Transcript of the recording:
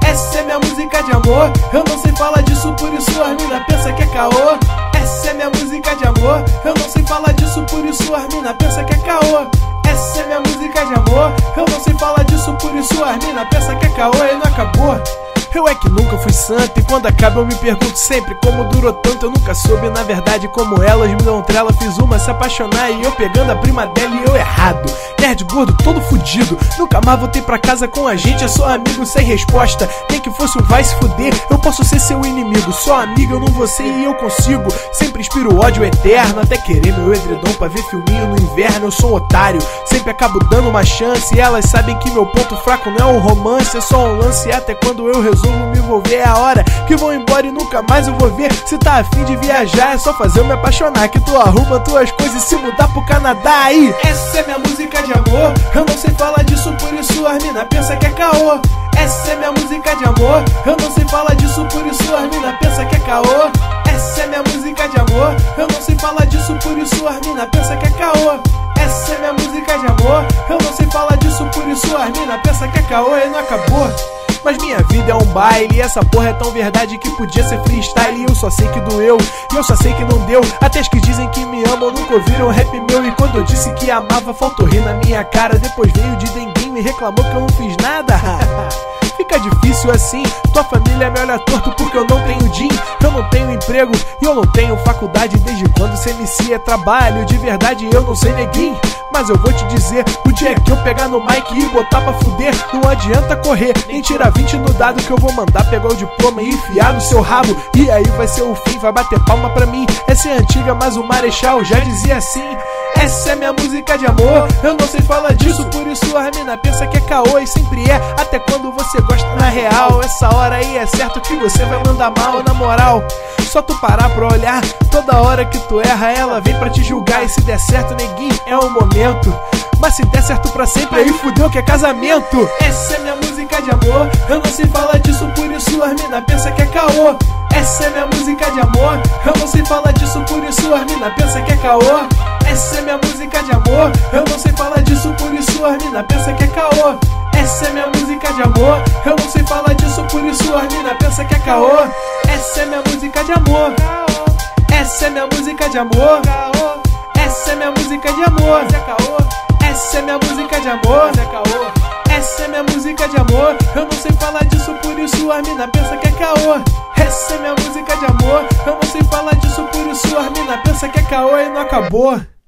Essa é minha música de amor, eu não sei falar disso, por isso as mina pensa que é caô. Essa é minha música de amor, eu não sei falar disso, por isso as mina pensa que é caô. Essa é minha música de amor, eu não sei falar disso, por isso as mina pensa que é caô e não acabou. Eu é que nunca fui santo e quando acaba eu me pergunto sempre como durou tanto. Eu nunca soube na verdade como elas me dão trela. Fiz uma se apaixonar e eu pegando a prima dela e eu errado. Nerd gordo todo fudido, nunca mais voltei pra casa com a gente. É só amigo sem resposta, nem que fosse um vai se fuder. Eu posso ser seu inimigo, só amigo eu não vou ser e eu consigo. Sempre inspiro ódio eterno, até querer meu edredom pra ver filminho no inverno. Eu sou um otário, sempre acabo dando uma chance e elas sabem que meu ponto fraco não é um romance, é só um lance. Até quando eu resolvo me envolver é a hora que vou embora e nunca mais eu vou ver. Se tá afim de viajar é só fazer eu me apaixonar, que tu arruma tuas coisas e se mudar pro Canadá aí. Essa é minha música de amor, eu não sei falar disso, por isso as mina pensa que é caô. Essa é minha música de amor, eu não sei falar disso, por isso as mina pensa que é caô. Essa é minha música de amor, eu não sei falar disso, por isso as mina pensa que é caô. Essa é minha música de amor, eu não sei falar disso, por isso as mina pensa que é caô e não acabou. Mas minha vida é um baile e essa porra é tão verdade que podia ser freestyle. E eu só sei que doeu, e eu só sei que não deu. Até as que dizem que me amam nunca ouviram rap meu. E quando eu disse que amava, faltou rir na minha cara. Depois veio de denguinho e reclamou que eu não fiz nada. Fica difícil assim, tua família me olha torto porque eu não tenho din. Eu não tenho emprego e eu não tenho faculdade. Desde quando ser MC é trabalho, de verdade eu não sei neguinho. Mas eu vou te dizer, o dia que eu pegar no mic e botar pra fuder, não adianta correr, nem tirar 20 no dado que eu vou mandar pegar o diploma e enfiar no seu rabo. E aí vai ser o fim, vai bater palma pra mim. Essa é antiga, mas o Marechal já dizia assim. Essa é minha música de amor, eu não sei falar disso, por isso a mina pensa que é caô e sempre é. Até quando você gosta na real, essa hora aí é certo que você vai mandar mal, na moral. Só tu parar pra olhar, toda hora que tu erra ela vem pra te julgar. E se der certo, neguinho, é um momento, mas se der certo pra sempre, aí fudeu que é casamento. Essa é minha música de amor, eu não sei falar disso, por isso as mina pensa que é caô. Essa é minha música de amor, eu não sei falar disso, por isso as mina pensa que é caô. Essa é minha música de amor, eu não sei falar disso, por isso as mina pensa que é caô. Essa é minha música de amor, eu não sei falar disso, por isso as mina pensa que é caô. Essa é minha música de amor, essa é minha música de amor, essa é minha música de amor, essa é minha música de amor, essa é minha música de amor, eu não sei falar disso, por isso as mina pensa que é caô. Essa é minha música de amor, eu não sei falar disso, por isso as mina pensa que é caô e não acabou.